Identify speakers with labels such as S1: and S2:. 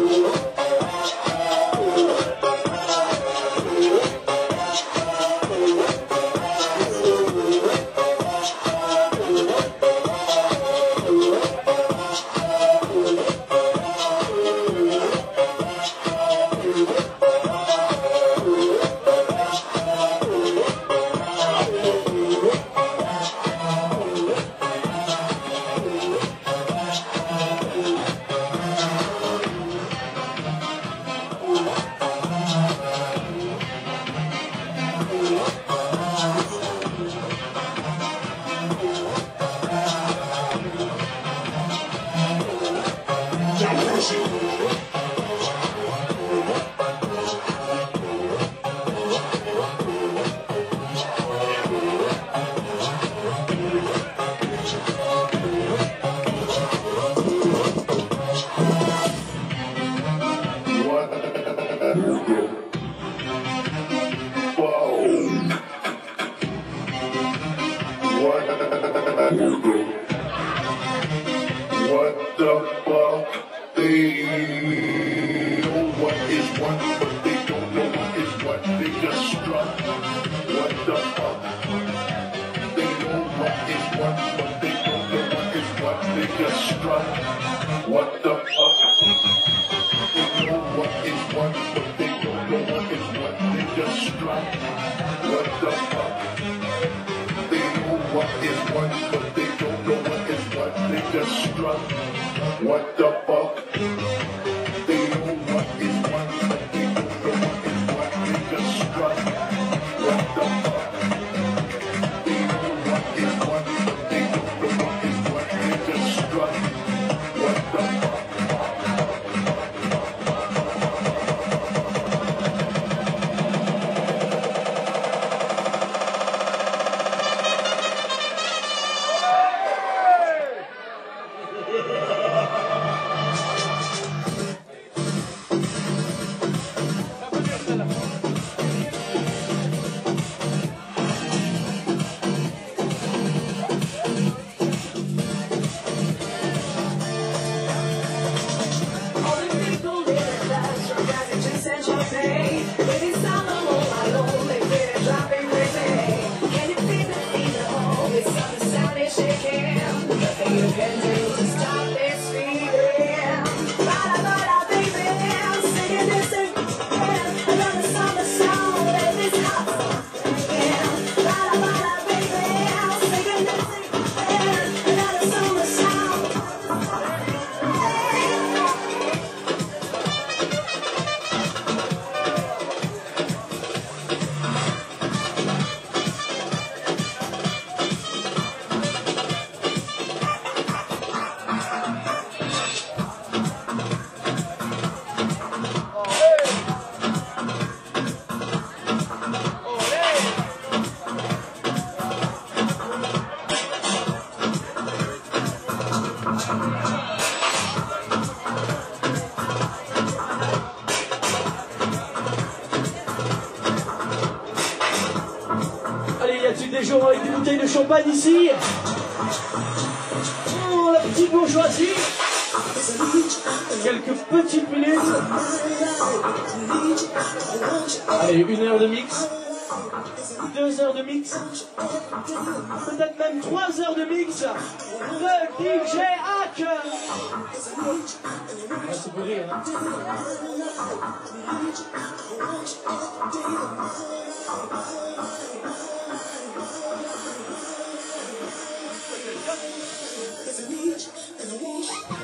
S1: What the fuck? They know what is what, but they don't know what is what. They just struck. What the fuck? They know what is what, but they don't know what is what. They just struck. What the fuck? They know what is what, but they don't know what is what. They just struck. What the fuck? They know what is what, but they don't know what is what. They just struck. What the fuck? They know what is what, but they don't know what is what. They just struck. What the fuck? They know what is what, but they don't know what is what. They just struck. What the fuck?
S2: Allez, y a-t-il des gens avec des bouteilles de champagne ici? Oh, la petite bourgeoisie. Quelques petites minutes. Allez, 1 heure de mix. 2 heures de mix. Peut-être même 3 heures de mix. Le DJ Hack. Ah, c'est pour rire, hein.
S3: There's a need and a want.